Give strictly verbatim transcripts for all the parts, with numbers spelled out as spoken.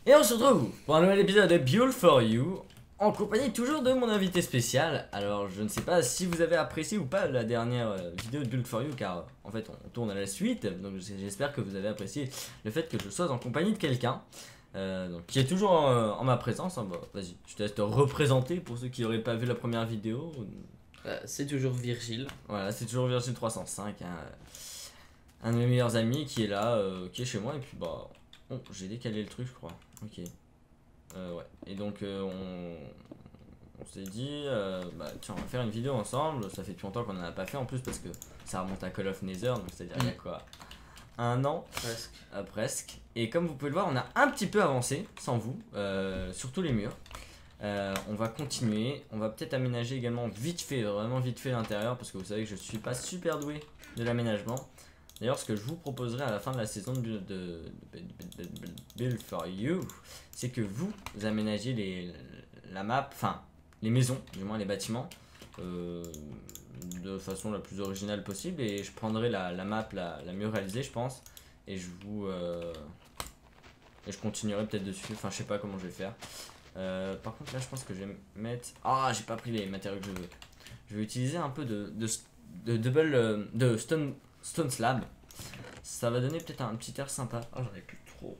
Et on se retrouve pour un nouvel épisode de Build for You, en compagnie toujours de mon invité spécial. Alors je ne sais pas si vous avez apprécié ou pas la dernière euh, vidéo de Build for You, car euh, en fait on tourne à la suite, donc j'espère que vous avez apprécié le fait que je sois en compagnie de quelqu'un. Euh, donc, qui est toujours en, euh, en ma présence. Hein. Bon, vas-y, je te laisse te représenter pour ceux qui n'auraient pas vu la première vidéo. Euh, c'est toujours Virgile. Voilà, c'est toujours Virgile trois cent cinq, hein, un de mes meilleurs amis qui est là, euh, qui est chez moi. Et puis bah, oh, j'ai décalé le truc, je crois. Ok. Euh, ouais. Et donc euh, on, on s'est dit, euh, bah tiens, on va faire une vidéo ensemble. Ça fait depuis longtemps qu'on en a pas fait en plus parce que ça remonte à Call of Nether, donc c'est-à-dire il y a quoi, un an Presque. euh, presque. Et comme vous pouvez le voir, on a un petit peu avancé sans vous, euh, sur tous les murs. Euh, on va continuer, on va peut-être aménager également vite fait, vraiment vite fait l'intérieur, parce que vous savez que je suis pas super doué de l'aménagement. D'ailleurs, ce que je vous proposerai à la fin de la saison de, de, de, de, de Build for You, c'est que vous, vous aménagez les, la map, enfin les maisons, du moins les bâtiments, euh, de façon la plus originale possible, et je prendrai la, la map la, la mieux réalisée, je pense, et je vous euh, et je continuerai peut-être dessus. Enfin, je sais pas comment je vais faire. Euh, par contre, là, je pense que je vais mettre. Ah, j'ai pas pris les matériaux que je veux. Je vais utiliser un peu de de, de double euh, de stone stone slab. Ça va donner peut-être un petit air sympa. Oh, j'en ai plus trop.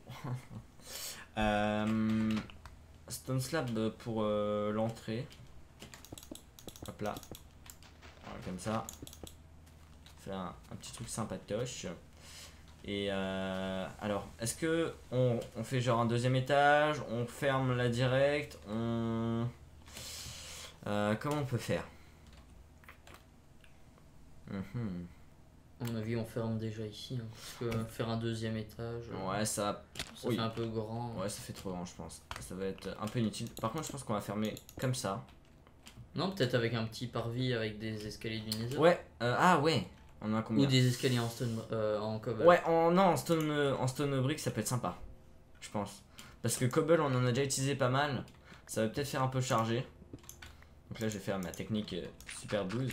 euh, stone slab pour euh, l'entrée. Hop là. Voilà, comme ça. Faire un, un petit truc sympatoche. Et euh, alors, est-ce que on, on fait genre un deuxième étage, on ferme la direct, on... Euh, comment on peut faire? mm-hmm. À mon avis, on ferme déjà ici. Hein, parce que faire un deuxième étage, Ouais, ça... ça oui. fait un peu grand. Ouais, ça fait trop grand, je pense. Ça va être un peu inutile. Par contre, je pense qu'on va fermer comme ça. Non, peut-être avec un petit parvis avec des escaliers du Nether. Ouais, euh, ah ouais. On en a combien? Ou des escaliers en stone, euh, en cobble. Ouais, en, non, en stone, en stone brick, ça peut être sympa. Je pense. Parce que cobble, on en a déjà utilisé pas mal. Ça va peut-être faire un peu chargé. Donc là, je vais faire ma technique euh, super boost.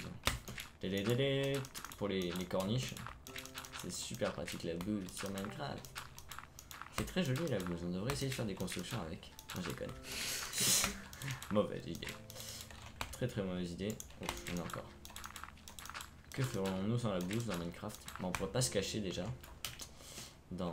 Pour les, les corniches. C'est super pratique la bouse sur Minecraft. C'est très joli la bouse. On devrait essayer de faire des constructions avec. Non, j'ai conne. Mauvaise idée. Très très mauvaise idée. Oh, j'en ai encore. Que ferons-nous sans la bouse dans Minecraft? Bon, on pourrait pas se cacher déjà. Dans.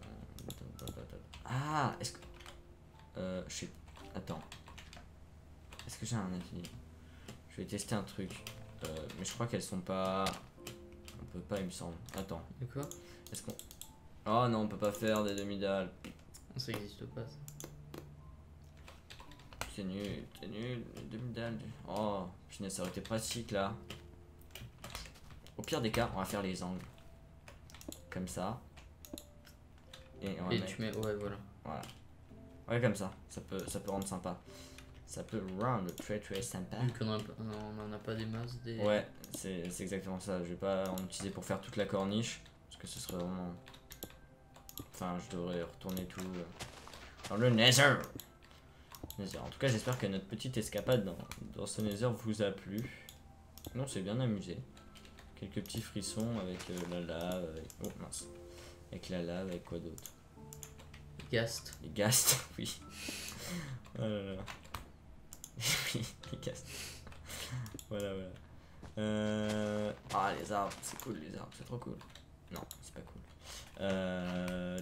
Ah, est-ce que. Euh, je sais. Attends. Est-ce que j'ai un infini? Je vais tester un truc. Euh, mais je crois qu'elles sont pas. On peut pas, il me semble. Attends. De quoi? Est-ce qu'on. Oh non, on peut pas faire des demi-dalles. Ça existe pas ça. C'est nul, c'est nul. Les demi-dalles. Oh, punaise, ça aurait été pratique là. Au pire des cas, on va faire les angles. Comme ça. Et, on va Et mettre... tu mets. Ouais, voilà. Voilà. Ouais, comme ça. Ça peut, ça peut rendre sympa. Ça peut rendre très très sympa. Vu qu'on en a pas des masses. Des... Ouais, c'est exactement ça. Je vais pas en utiliser pour faire toute la corniche. Parce que ce serait vraiment. Enfin, je devrais retourner tout dans le Nether. Nether. En tout cas, j'espère que notre petite escapade dans, dans ce Nether vous a plu. Non, c'est bien amusé. Quelques petits frissons avec euh, la lave. Avec... Oh mince. Avec la lave, avec quoi d'autre? Gast. Les ghasts, oui. Oh là là. Oui, les ghasts. Voilà, voilà. Euh... Ah, les arbres, c'est cool, les arbres, c'est trop cool. Non, c'est pas cool. Euh...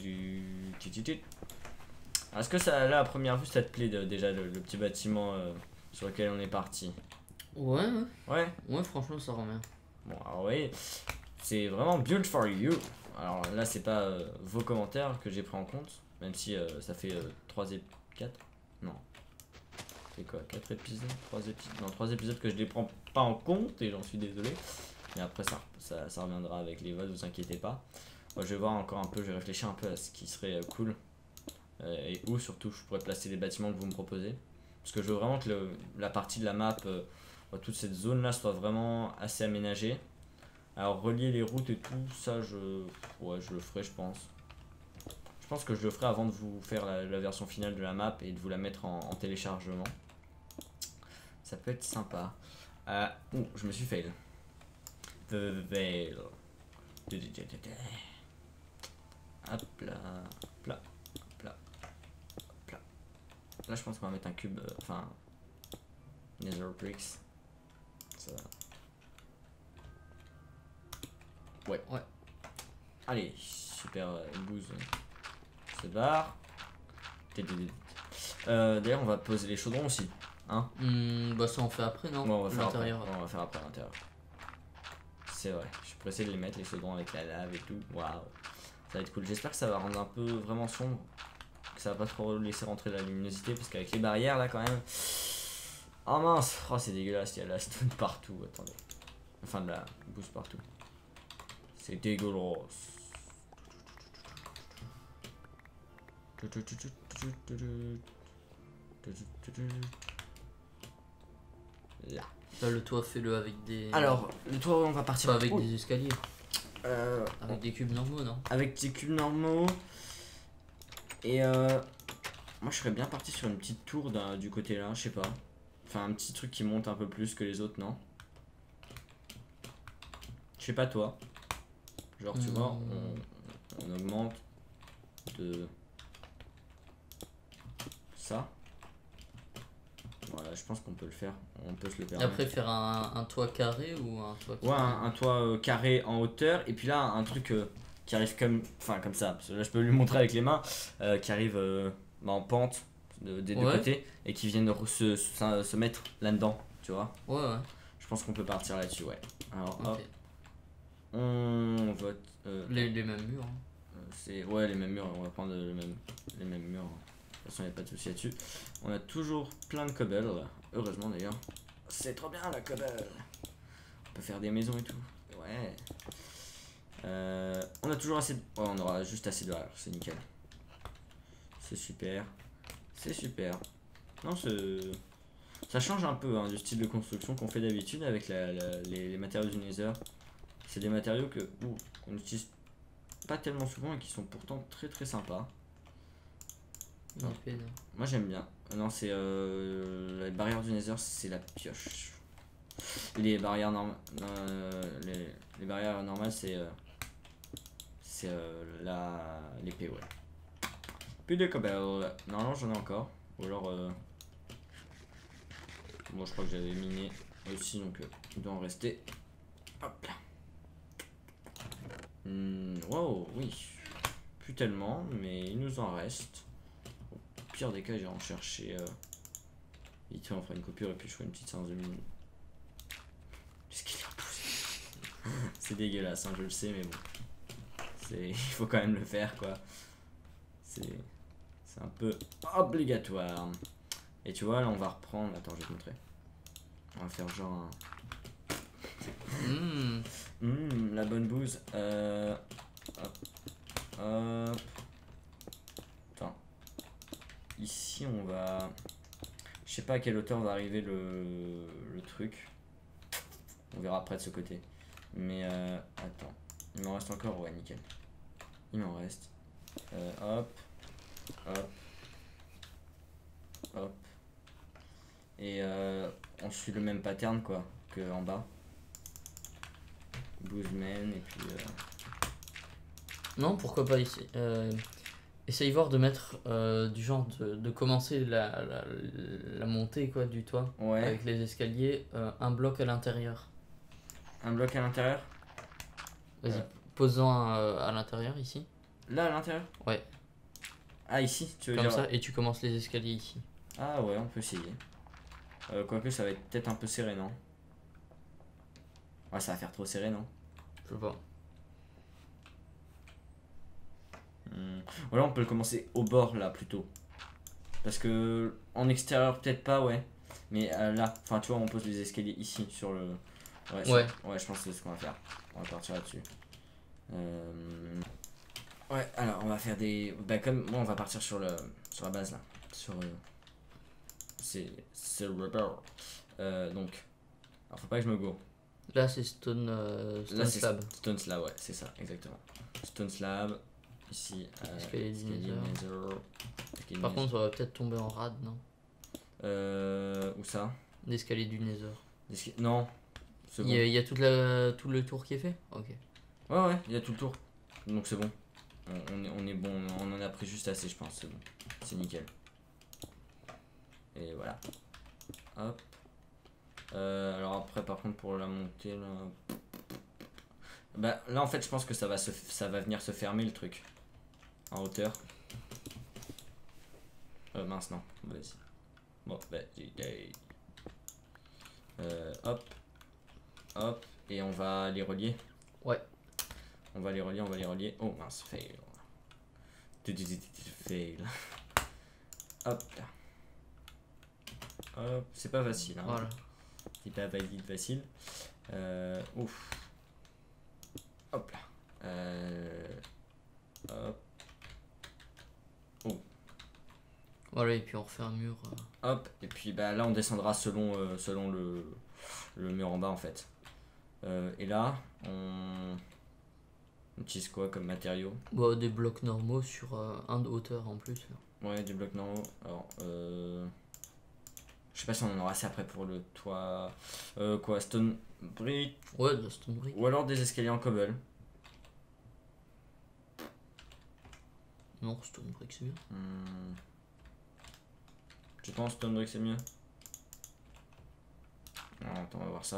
Est-ce que ça, là, à première vue, ça te plaît de, déjà le, le petit bâtiment euh, sur lequel on est parti? Ouais, ouais. Ouais. Ouais, franchement, ça rend bien. Bon, alors, vous voyez, c'est vraiment build for you. Alors là, c'est pas euh, vos commentaires que j'ai pris en compte, même si euh, ça fait euh, trois et quatre. Non. C'est quoi, quatre épisodes, trois épisodes. Non, trois épisodes que je les prends pas en compte et j'en suis désolé. Mais après ça, ça, ça reviendra avec les votes, vous inquiétez pas. Moi, je vais voir encore un peu, je vais réfléchir un peu à ce qui serait euh, cool. Euh, et où surtout je pourrais placer les bâtiments que vous me proposez. Parce que je veux vraiment que le, la partie de la map, euh, toute cette zone là soit vraiment assez aménagée. Alors relier les routes et tout, ça je, ouais, je le ferai je pense. Je pense que je le ferai avant de vous faire la, la version finale de la map et de vous la mettre en, en téléchargement. Ça peut être sympa. Euh, ouh, je me suis fail. The Veil. Hop là, hop là, hop là. là je pense qu'on va mettre un cube, euh, enfin, Nether Bricks. Ça va. Ouais. Ouais. Allez, super euh, bouse. Se barre. Euh, D'ailleurs, on va poser les chaudrons aussi. Hein Hmm, bah ça on fait après, non? Ouais, on va faire après. L'intérieur. Ouais, on va faire après l'intérieur. C'est vrai. Je suis pressé de les mettre, les chaudrons avec la lave et tout. Waouh. Ça va être cool. J'espère que ça va rendre un peu vraiment sombre. Que ça va pas trop laisser rentrer la luminosité. Parce qu'avec les barrières là, quand même. Oh mince. Oh, c'est dégueulasse. Il y a de la stone partout. Attendez. Enfin, de la boost partout. C'est dégueulasse. Là. Là, le toit, fais-le avec des. Alors, le toit, on va partir Pas avec oh. des escaliers. Euh, avec des cubes normaux, non? Avec des cubes normaux. Et euh, moi, je serais bien parti sur une petite tour du côté là, je sais pas. Enfin, un petit truc qui monte un peu plus que les autres, non? Je sais pas, toi. Genre, tu mmh. vois, on, on augmente de ça. Voilà, je pense qu'on peut le faire. On peut se le permettre. Après, faire un, un toit carré ou un toit Ouais, un, un toit euh, carré en hauteur. Et puis là, un truc euh, qui arrive comme. Enfin, comme ça. Parce que là, je peux lui montrer avec les mains. Euh, qui arrive euh, bah, en pente de, des ouais. deux côtés. Et qui viennent se, se, se mettre là-dedans. Tu vois? Ouais, ouais. Je pense qu'on peut partir là-dessus, ouais. Alors, okay. hop. On vote. Euh, les, les mêmes murs. Hein. Euh, c'est ouais, les mêmes murs. On va prendre le même, les mêmes murs. De toute façon, il n'y a pas de souci là-dessus. On a toujours plein de cobble. Heureusement d'ailleurs. C'est trop bien la cobble. On peut faire des maisons et tout. Ouais. Euh, on a toujours assez de... Ouais, on aura juste assez de barrières. C'est nickel. C'est super. C'est super. Non, c'est... Ça change un peu hein, du style de construction qu'on fait d'habitude avec la, la, les, les matériaux du Nether. C'est des matériaux que ouh, qu'on n'utilise pas tellement souvent et qui sont pourtant très très sympas. Non. Moi j'aime bien. Non, c'est euh, la barrière du Nether, c'est la pioche. Les barrières normales, euh, les, les barrières normales, c'est euh, c'est euh, la l'épée, ouais. Plus de cobble. Normalement j'en ai encore. Ou alors euh, bon, je crois que j'avais miné aussi, donc euh, il doit en rester. Hop là. Mmh, wow, oui. Plus tellement, mais il nous en reste. Au pire des cas, j'ai en chercher. Euh... Vite fait, on fera une coupure et puis je ferai une petite séance de mine. Qu'est-ce qu'il a poussé? C'est dégueulasse, hein, je le sais, mais bon. Il faut quand même le faire, quoi. C'est un peu obligatoire. Et tu vois, là, on va reprendre. Attends, je vais te montrer. On va faire genre un. Mmh. Mmh, la bonne bouse. Euh... Hop. Hop. Attends. Ici, on va... Je sais pas à quelle hauteur va arriver le, le truc. On verra après de ce côté. Mais euh... attends. Il m'en reste encore. Ouais, nickel. Il m'en reste. Euh, hop. Hop. Hop. Et euh, on suit le même pattern, quoi, que en bas. Boozman et puis euh... non, pourquoi pas ici. Euh, essaye voir de mettre euh, du genre de, de commencer la, la, la montée quoi du toit, ouais. Avec les escaliers, euh, un bloc à l'intérieur. Un bloc à l'intérieur. Vas-y, euh... pose-en un à l'intérieur ici. Là à l'intérieur. Ouais. Ah ici, tu veux comme dire. Ça et tu commences les escaliers ici. Ah ouais, on peut essayer. Euh, quoique ça va être peut-être un peu serré, non? Ouais, ça va faire trop serré, non? Je sais pas. Hmm. Ou alors on peut le commencer au bord là plutôt. Parce que en extérieur peut-être pas, ouais. Mais euh, là, enfin tu vois, on pose les escaliers ici sur le. Ouais. Ouais, sur... ouais je pense que c'est ce qu'on va faire. On va partir là-dessus. Euh... Ouais, alors on va faire des. Bah comme moi, on va partir sur le sur la base là. Sur. Euh... C'est c'est rubber. Euh, donc. Alors faut pas que je me go. Là c'est stone, euh, stone là, slab. Stone slab, ouais, c'est ça, exactement. Stone slab. Ici, euh, escalier escalier nether. Escalier Par contre, on va peut-être tomber en rade, non? Euh. Où ça? L'escalier du nether. Non. Il y, a, il y a toute la, tout le tour qui est fait? Ok. Ouais, ouais, il y a tout le tour. Donc c'est bon. On, on, est, on est bon, on en a pris juste assez, je pense. C'est bon. C'est nickel. Et voilà. Hop. Euh, alors après, par contre, pour la montée, là... Bah, là, en fait, je pense que ça va, se, ça va venir se fermer, le truc. En hauteur. Euh, mince, non. Vas-y. Bon, vas-y. Euh, hop. Hop. Et on va les relier. Ouais. On va les relier, on va les relier. Oh, mince, fail. Fail. Hop. Hop. C'est pas facile, hein. Voilà. C'est pas valide facile. Euh, ouf. Hop là. Euh, hop. Oh. Voilà, et puis on refait un mur. Euh... Hop. Et puis bah là on descendra selon, euh, selon le, le mur en bas en fait. Euh, et là on utilise quoi comme matériau? Bah, des blocs normaux sur euh, un de hauteur en plus. Ouais, des blocs normaux. Alors, euh... je sais pas si on en aura assez après pour le toit. Euh, quoi, stone brick? Ouais, de la stone brick. Ou alors des escaliers en cobble. Non, stone brick c'est bien. Hmm. Tu penses stone brick c'est mieux? Non, attends, on va voir ça.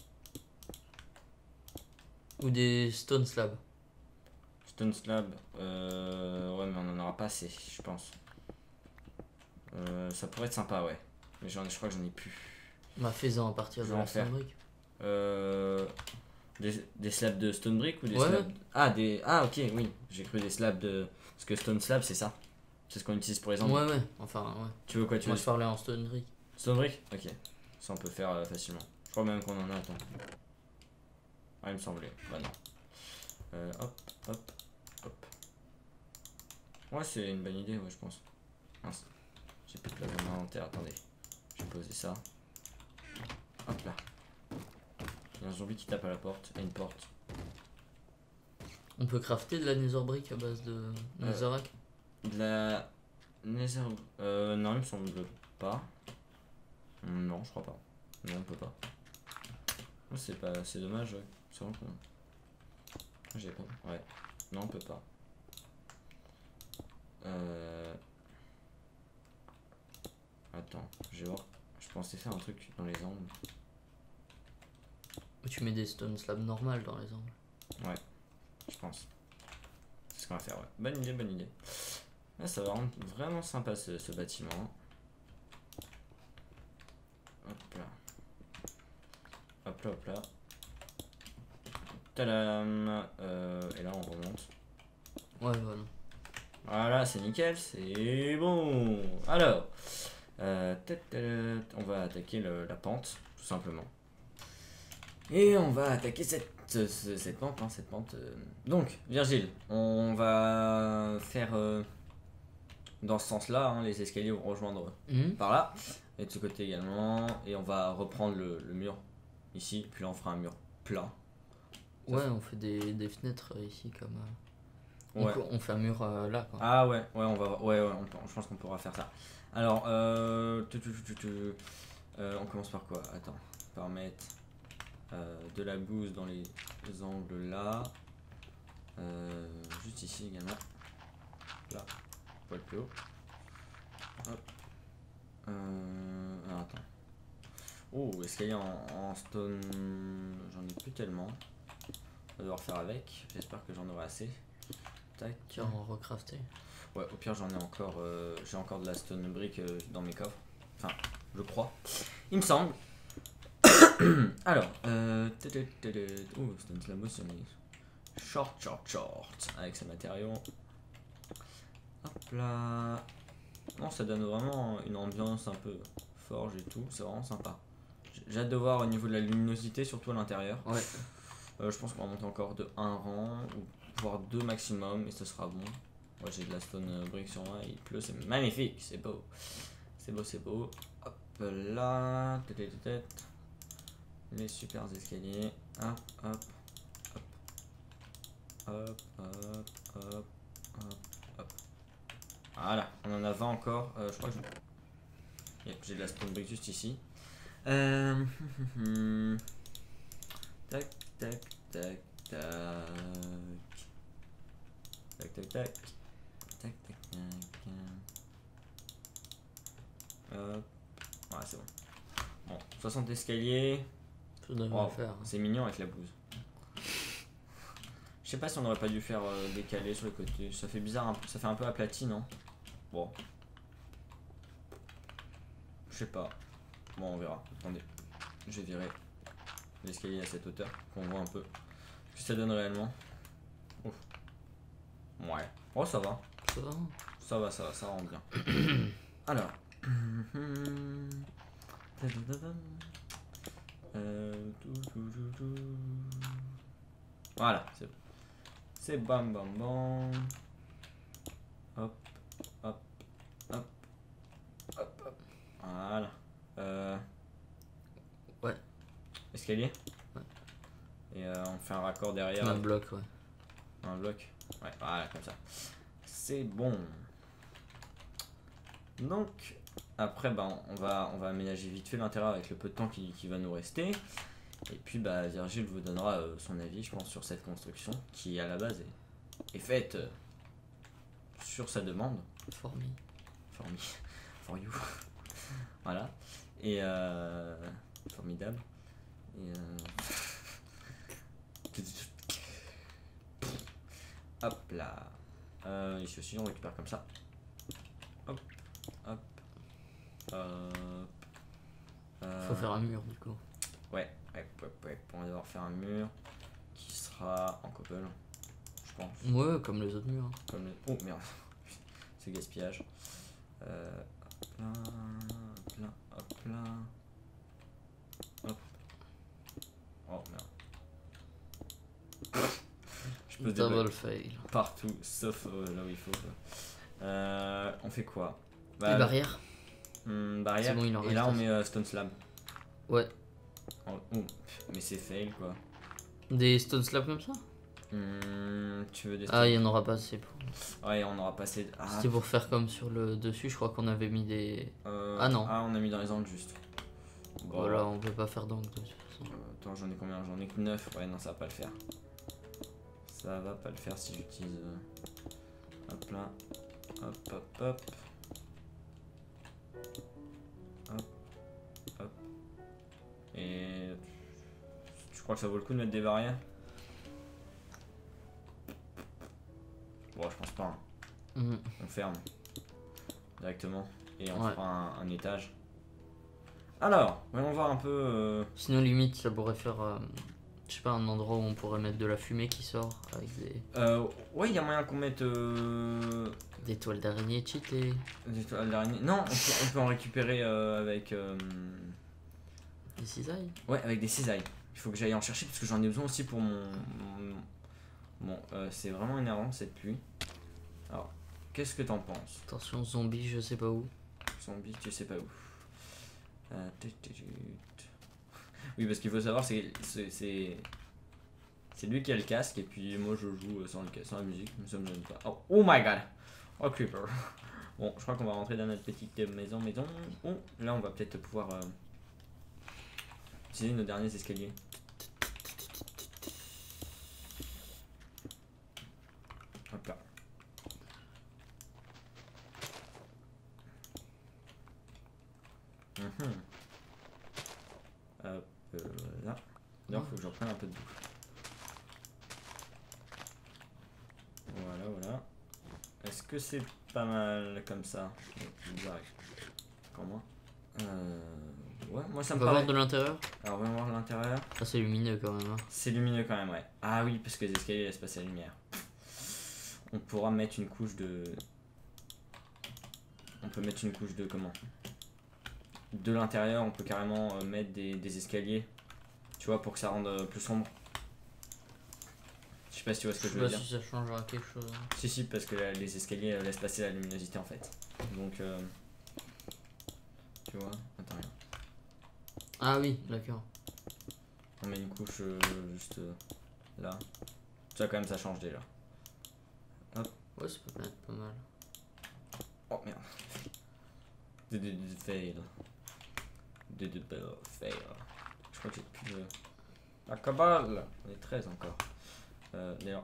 Ou des stone slabs. Stone slab, euh... ouais, mais on en aura pas assez, je pense. Euh, ça pourrait être sympa, ouais. Mais j'en ai, je crois que j'en ai plus. Ma faisant à partir Je de vais la en faire. stone brick. Euh... Des, des slabs de stone brick ou des Ouais. slabs... Ah, des... ah, ok, oui. J'ai cru des slabs de... Parce que stone slab, c'est ça. C'est ce qu'on utilise pour les angles. Ouais, ouais, enfin, ouais. Tu veux quoi, tu Moi veux... je parlais en stone brick. Stone brick? Ok. Ça, on peut faire euh, facilement. Je crois même qu'on en a, attends. Ah, il me semblait. Bah non. Euh, hop, hop, hop. Ouais, c'est une bonne idée, ouais, je pense. Mince. J'ai plus de place dans mon inventaire, attendez. Je vais poser ça. Hop là. Il y a un zombie qui tape à la porte, à une porte. On peut crafter de la nether brick à base de netherrack. De la... Nether... Euh, non, il me semble pas. Non, je crois pas. Non, on peut pas. Oh, c'est pas... C'est dommage, ouais. C'est vraiment con. J'ai pas... Ouais. Non, on peut pas. Euh... Attends, je vais voir. Je pensais faire un truc dans les angles. Ou tu mets des stone slabs normales dans les angles. Ouais, je pense. C'est ce qu'on va faire, ouais. Bonne idée, bonne idée. Là, ça va rendre vraiment sympa ce, ce bâtiment. Hop là. Hop là, hop là. Tadam. Euh, et là, on remonte. Ouais, voilà. Voilà, c'est nickel, c'est bon. Alors, euh, on va attaquer le, la pente, tout simplement. Et on va attaquer cette, cette, cette pente, hein, cette pente. Euh. Donc, Virgile, on va faire euh, dans ce sens-là, hein, les escaliers vont rejoindre Mmh. par là, et de ce côté également, et on va reprendre le, le mur ici, puis là on fera un mur plat. Ouais, on fait des, des fenêtres euh, ici comme. Euh... Ouais. On, on fait un mur euh, là quoi. Ah ouais, ouais, on va, ouais, ouais, on peut- je pense qu'on pourra faire ça. Alors, euh, tu, tu, tu, tu, euh, on commence par quoi? Attends, par mettre euh, de la gousse dans les angles là, euh, juste ici également, là, pas le plus haut. Hop. Euh, alors, attends. Oh, escalier en, en stone, j'en ai plus tellement. On va devoir faire avec. J'espère que j'en aurai assez. Tac. Tiens, on va recrafter. Ouais, au pire j'en ai encore, euh, j'ai encore de la stone brick euh, dans mes coffres. Enfin, je crois. Il me semble. Alors, euh... oh, stone slow motion. Short, short, short. Avec ces matériaux. Hop là. Non, ça donne vraiment une ambiance un peu forge et tout. C'est vraiment sympa. J'ai hâte de voir au niveau de la luminosité, surtout à l'intérieur. Ouais. Euh, je pense qu'on va monter encore de un rang, ou voire deux maximum, et ce sera bon. Moi j'ai de la stone brick sur moi, il pleut, c'est magnifique, c'est beau. C'est beau, c'est beau. Hop là, les super escaliers. Hop, hop, hop, hop, hop, hop, hop, hop. Voilà, on en a vingt encore. Euh, je crois que je... Yep, j'ai de la stone brick juste ici. Euh... tac, tac, tac, tac. Tac, tac, tac. Tac, tac, tac. Hop, Ouais, c'est bon. Bon, soixante escaliers. Ça devrait Oh, faire. c'est mignon avec la blouse. Je sais pas si on aurait pas dû faire euh, décaler sur les côtés. Ça fait bizarre, un peu, ça fait un peu aplati, non? Bon. Je sais pas. Bon, on verra. Attendez. Je vais virer l'escalier à cette hauteur. Qu'on voit un peu ce que ça donne réellement. Ouf. Ouais. Oh, ça va. Ça va. Ça va, ça va, ça rend bien. Alors. Euh, tout, tout, tout, tout. Voilà, c'est bon. C'est bam bam bam. Hop, hop, hop, hop, hop. Voilà. Euh... Ouais. Escalier. Ouais. Et euh, on fait un raccord derrière. Un bloc, ouais. Un bloc. Ouais, voilà, comme ça. C'est bon. Donc, après, bah, on va, on va aménager vite fait l'intérieur avec le peu de temps qui, qui va nous rester. Et puis, bah, Virgile vous donnera euh, son avis, je pense, sur cette construction qui, à la base, est, est faite euh, sur sa demande. For me. For me. For you. Voilà. Et euh, formidable. Et euh... hop là. Euh, ici aussi, on récupère comme ça. Hop, hop, hop. Euh... Faut faire un mur du coup. Ouais, ouais, ouais, ouais. On va devoir faire un mur qui sera en cobble, je pense. Ouais, comme les autres murs. Comme le... Oh merde, c'est gaspillage. Euh, hop là, hop là, hop là. Hop. Oh merde. Je peux Double fail. partout, sauf euh, là où il faut. Euh, on fait quoi? Bah, les barrières. Hum, barrière. Bon, il en et reste là on assez. met euh, stone slab. Ouais. Oh, oh, mais c'est fail quoi. Des stone slabs comme ça? Hum, tu veux des Ah, il y en aura pas assez pour. Ouais, on aura passé. Ah, C'était pour faire comme sur le dessus, je crois qu'on avait mis des. euh, Ah non. Ah, on a mis dans les angles juste. Bon, Voilà, on peut pas faire d'angle de toute façon. Euh, attends, j'en ai combien? J'en ai que neuf. Ouais, non, ça va pas le faire. Ça va pas le faire si j'utilise. Euh... Hop là. Hop, hop, hop. Hop, hop. Et. Tu crois que ça vaut le coup de mettre des barrières? Bon, je pense pas. Hein. Mmh. On ferme directement et on Ouais. fera un, un étage. Alors, voyons voir un peu. Euh... Sinon, limite, ça pourrait faire. Euh, je sais pas, un endroit où on pourrait mettre de la fumée qui sort avec des, Euh, ouais, il y a moyen qu'on mette euh, des toiles d'araignée cheatées. des toiles d'araignée. Non, on peut, on peut en récupérer euh, avec. Euh... Des cisailles. Ouais, avec des cisailles. Il faut que j'aille en chercher parce que j'en ai besoin aussi pour mon. mon... Bon, euh, c'est vraiment énervant cette pluie. Alors, qu'est-ce que t'en penses? Attention, zombie, je sais pas où. Zombie, tu sais pas où. Euh, tut, tut, tut. Oui, parce qu'il faut savoir, c'est c'est c'est lui qui a le casque et puis moi je joue sans, le, sans la musique, mais ça me donne pas. Oh, oh my god! Oh creeper! Bon, je crois qu'on va rentrer dans notre petite maison. maison. Oh, là on va peut-être pouvoir euh, utiliser nos derniers escaliers. Hop là. Mm-hmm. Hop euh, là. D'ailleurs, faut que je reprenne un peu de bouffe. Voilà, voilà. Est-ce que c'est pas mal comme ça? Comment? Euh... Ouais, moi ça On me peut paraît. voir de l'intérieur. Alors, voyons voir l'intérieur. Ah, c'est lumineux quand même. Hein. C'est lumineux quand même, ouais. Ah oui, parce que les escaliers laissent passer la lumière. On pourra mettre une couche de... On peut mettre une couche de comment? De l'intérieur, on peut carrément euh, mettre des, des escaliers. Tu vois, pour que ça rende euh, plus sombre. Je sais pas si tu vois ce que Je je sais veux pas dire. si ça changera quelque chose. Hein. Si, si, parce que là, les escaliers euh, laissent passer la luminosité en fait. Donc, euh, tu vois, attends, regarde. Ah oui, d'accord. On met une couche euh, juste euh, là. Ça, quand même, ça change déjà. Hop. Ouais, ça peut être pas mal. Oh merde. De de de fail. De de de fail. Je crois que j'ai plus de. La cabale. On est treize encore. Euh, d'ailleurs.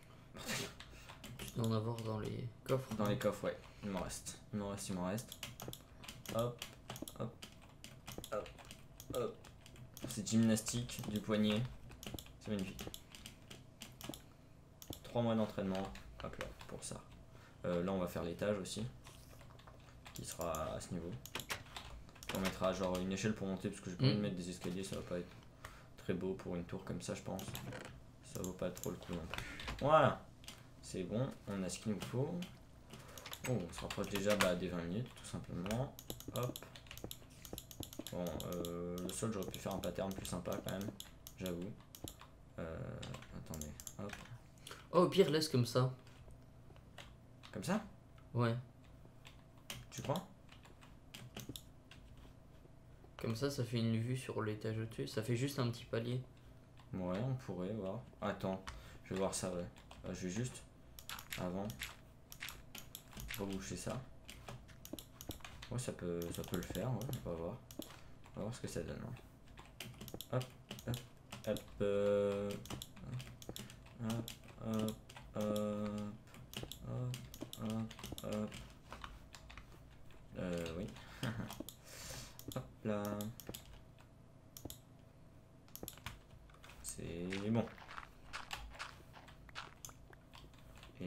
Tu dois en avoir dans les coffres. Dans les coffres, ouais. Il m'en reste. Il m'en reste, il m'en reste. Hop, hop, Hop. C'est gymnastique du poignet. C'est magnifique. trois mois d'entraînement. Hop là, pour ça. Euh, là, on va faire l'étage aussi. Qui sera à ce niveau. On mettra genre une échelle pour monter parce que j'ai pas envie de mettre des escaliers, ça va pas être très beau pour une tour comme ça, je pense. Ça vaut pas trop le coup non plus. Voilà, c'est bon, on a ce qu'il nous faut. Oh, on se rapproche déjà bah, des vingt minutes tout simplement. Hop. Bon, euh, le sol, j'aurais pu faire un pattern plus sympa quand même, j'avoue. Euh, attendez, hop. Oh, au pire, laisse comme ça. Comme ça? Ouais. Tu crois? Comme ça, ça fait une vue sur l'étage au-dessus. Ça fait juste un petit palier. Ouais, on pourrait voir. Attends, je vais voir ça, ouais. Euh, je vais juste, avant, reboucher ça. Ouais, ça peut, ça peut le faire, ouais, on va voir. On va voir ce que ça donne. Hein. Hop, hop, hop, euh, hop, hop, hop, hop, hop, hop. Euh, oui. Hop là. C'est bon. Et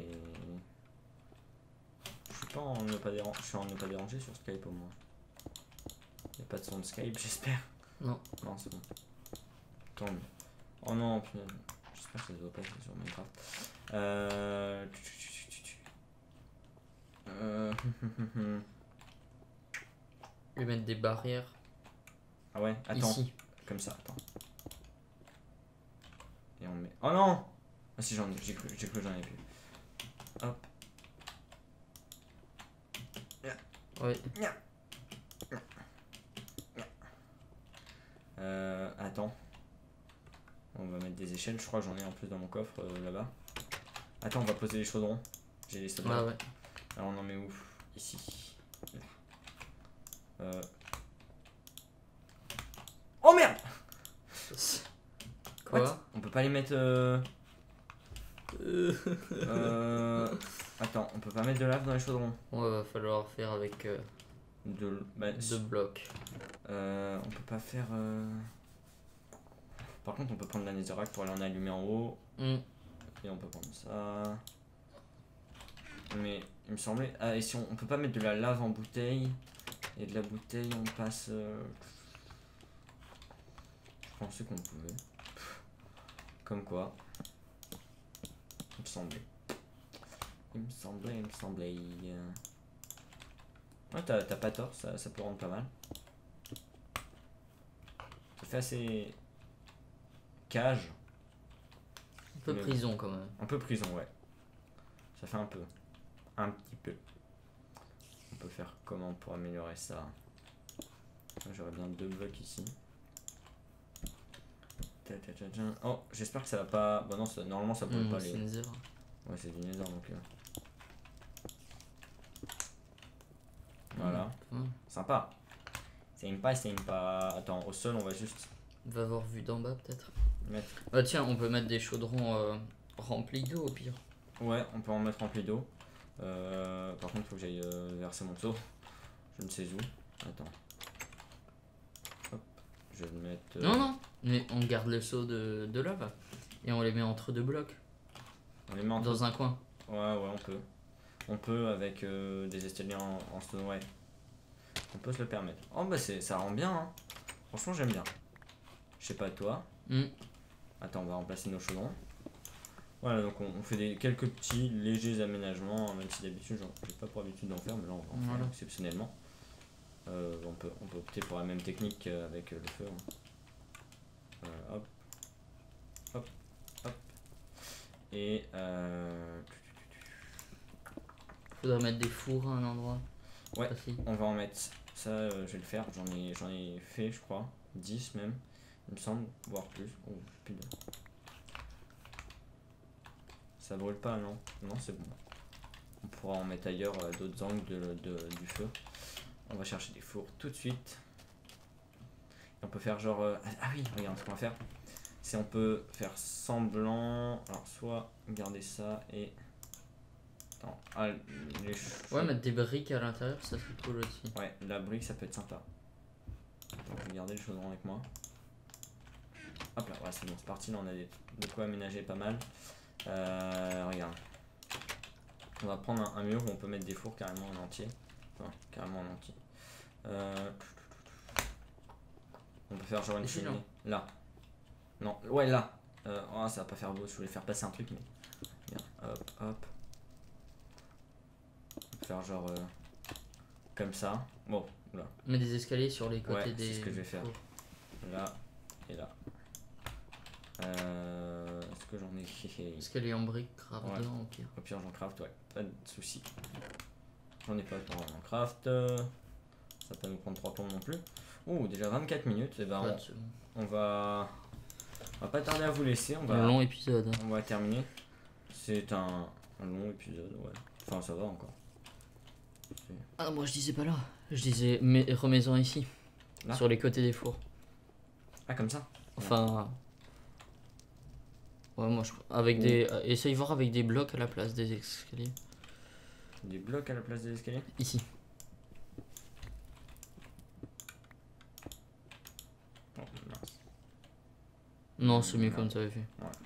je suis pas en ne pas déranger, je suis en ne pas déranger sur Skype au moins. Il n'y a pas de son de Skype, j'espère. Non. Non, c'est bon. Tant mieux. Oh non, punaise. J'espère que ça se voit pas sur Minecraft. Euh... euh... Je vais mettre des barrières. Ah ouais, attends. Ici. Comme ça, attends. Et on met. Oh non! Ah si, j'en ai, j'ai cru, j'ai cru que j'en avais plus. Hop. Ouais. Euh, attends. On va mettre des échelles, je crois que j'en ai en plus dans mon coffre euh, là-bas. Attends, on va poser les chaudrons. J'ai les soldats. Ah ouais. Alors on en met où? Ici. Là. Euh... Oh merde! Quoi? What? On peut pas les mettre. Euh... euh... Attends, on peut pas mettre de lave dans les chaudrons. Ouais, va falloir faire avec euh, De... Bah, deux blocs. Euh, on peut pas faire. Euh... Par contre, on peut prendre la netherrack pour aller en allumer en haut. Mm. Et on peut prendre ça. Mais il me semblait. Ah, et si on, on peut pas mettre de la lave en bouteille. Et de la bouteille, on passe. Euh... Je pensais qu'on pouvait. Comme quoi. Il me semblait. Il me semblait, il me semblait. Ouais, t'as pas tort, ça, ça peut rendre pas mal. Ça fait assez. Cage. Un peu Mais prison quand même. Un peu prison, ouais. Ça fait un peu. Un petit peu. On peut faire comment pour améliorer ça? J'aurais bien deux blocs ici. Oh, j'espère que ça va pas. Bah non, ça, normalement ça pourrait Mmh, pas c'est les. une zéro. Ouais, c'est du nether donc. Euh... Voilà. Mmh. Sympa. Sympa, sympa. Attends, au sol, on va juste Va avoir vu d'en bas peut-être. mettre. Ah tiens, on peut mettre des chaudrons euh, remplis d'eau au pire. Ouais, on peut en mettre rempli d'eau. Euh, par contre, faut que j'aille euh, verser mon seau. Je ne sais où. Attends. Hop. Je vais le mettre. Euh... Non, non, mais on garde le seau de, de lave et on les met entre deux blocs. On les met entre... Dans un coin. Ouais, ouais, on peut. On peut avec euh, des escaliers en, en stone, ouais. On peut se le permettre. Oh, bah, ça rend bien, hein. Franchement, j'aime bien. Je sais pas toi. Mmh. Attends, on va remplacer nos chaudrons. Voilà, donc on, on fait des, quelques petits légers aménagements, même si d'habitude j'ai pas pour habitude d'en faire, mais là on va en voilà. faire exceptionnellement. Euh, on, peut, on peut opter pour la même technique avec le feu. Hein. Euh, hop, hop, hop. Et euh... Faudrait mettre des fours à un endroit. ouais, Facile. on va en mettre. Ça, euh, je vais le faire. J'en ai, j'en ai fait, je crois, dix même, il me semble, voire plus. Oh, putain. Ça brûle pas, non? Non, c'est bon. On pourra en mettre ailleurs à d'autres angles de, de, du feu. On va chercher des fours tout de suite. Et on peut faire genre... Euh, ah oui, regarde ce qu'on va faire. C'est on peut faire semblant... Alors, soit garder ça et... Attends, ah, les Ouais, mettre des briques à l'intérieur, ça serait cool aussi. Ouais, la brique, ça peut être sympa. Donc, je vais garder le chaudron avec moi. Hop là, ouais, c'est bon, c'est parti. Là, on a des, de quoi aménager pas mal. Euh, regarde. On va prendre un, un mur où on peut mettre des fours carrément en entier. Enfin, carrément en entier. Euh, on peut faire genre une cheminée. Là. Non, ouais, là. Euh, oh, ça va pas faire beau. Je voulais faire passer un truc, mais. Regarde, hop, hop. On peut faire genre. Euh, comme ça. Bon, là. Mets des escaliers sur les côtés ouais, des. C'est ce que je vais faire. fours. Là et là. Euh, Est-ce que j'en ai. Escalier en briques, grave Ouais. dedans au pire. Au pire, j'en craft, ouais, pas de soucis. J'en ai pas pour en craft. euh, Ça va pas nous prendre trois plombs non plus. Ouh, déjà vingt-quatre minutes. Et ben, Ouais, on, c'est bon. on va. On va pas tarder à vous laisser. On va, Un long épisode. on va terminer. C'est un, un long épisode, ouais. Enfin, ça va encore. Ah, moi je disais pas là. Je disais, mais remets-en ici. Là Sur les côtés des fours. Ah, comme ça? Enfin. Ouais, moi je. Avec Ouh. des. euh, essaye voir avec des blocs à la place des escaliers. Des blocs à la place des escaliers? Ici. Oh, mince. Non, c'est mieux Non. comme ça avait fait.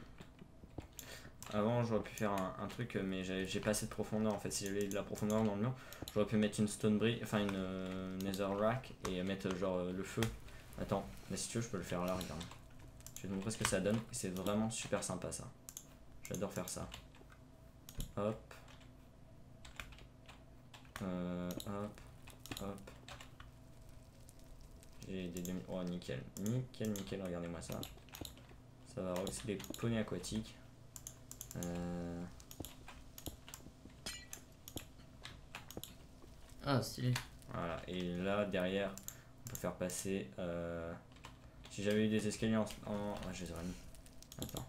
Avant, j'aurais pu faire un, un truc, mais j'ai j'ai pas assez de profondeur en fait. Si j'avais de la profondeur dans le mur, j'aurais pu mettre une stone brick, enfin une euh, netherrack et mettre euh, genre euh, le feu. Attends, mais si tu veux, je peux le faire là, regarde. Je vais te montrer ce que ça donne. Et c'est vraiment super sympa ça. J'adore faire ça. Hop. Euh, hop. Hop. J'ai des demi. Oh, nickel. Nickel, nickel, regardez-moi ça. Ça va aussi des poneys aquatiques. Euh... Ah, stylé. Voilà, et là derrière, on peut faire passer. Euh... Si j'avais eu des escaliers en. en... Ah, je les aurais mis. Attends.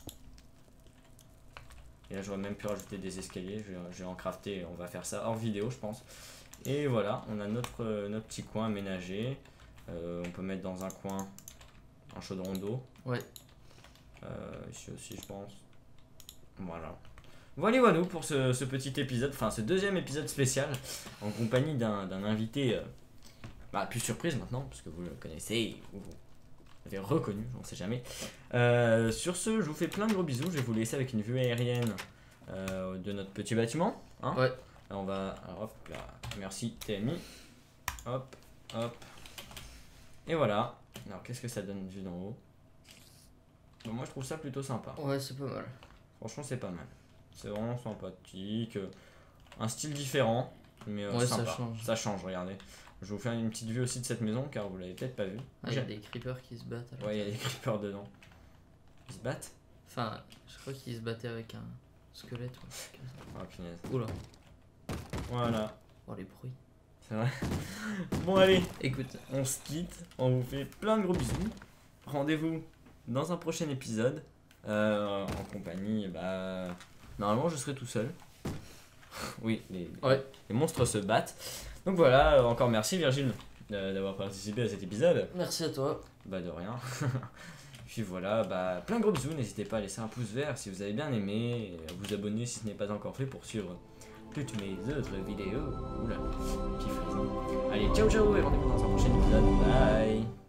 Et là, j'aurais même pu rajouter des escaliers. Je vais, je vais en crafter. On va faire ça hors vidéo, je pense. Et voilà, on a notre, euh, notre petit coin aménagé. Euh, on peut mettre dans un coin un chaudron d'eau. Ouais. Euh, ici aussi, je pense. Voilà. Voilà, voilà pour ce, ce petit épisode, enfin ce deuxième épisode spécial en compagnie d'un d'un invité euh, bah, plus surprise maintenant, parce que vous le connaissez ou vous l'avez reconnu, on sait jamais. Euh, sur ce, je vous fais plein de gros bisous, je vais vous laisser avec une vue aérienne euh, de notre petit bâtiment. Hein. Ouais. Là, on va. Alors, hop là, merci T M I. Hop, hop. Et voilà. Alors, qu'est-ce que ça donne vue d'en haut? Bon, moi je trouve ça plutôt sympa. Ouais, c'est pas mal. Franchement, c'est pas mal. C'est vraiment sympathique. euh, Un style différent, mais euh, Ouais, ça sympa. change. Ça change, regardez. Je vais vous faire une petite vue aussi de cette maison car vous l'avez peut-être pas vue. Ah, il y a des creepers qui se battent. alors. Ouais, il y a des creepers dedans. Ils se battent? Enfin, je crois qu'ils se battaient avec un squelette ou un truc comme ça. Oh punaise. Oula. Voilà. Oh, les bruits. C'est vrai. Bon, allez, Écoute. on se quitte. On vous fait plein de gros bisous. Rendez-vous dans un prochain épisode. Euh, en compagnie, bah. Normalement, je serai tout seul. Oui, les, Ouais. les monstres se battent. Donc voilà, euh, encore merci Virgile euh, d'avoir participé à cet épisode. Merci à toi. Bah de rien. Puis voilà, bah plein de gros bisous. N'hésitez pas à laisser un pouce vert si vous avez bien aimé, et à vous abonner si ce n'est pas encore fait pour suivre toutes mes autres vidéos. Oula, petit frisson. Allez, ciao ciao et rendez-vous dans un prochain épisode. Bye.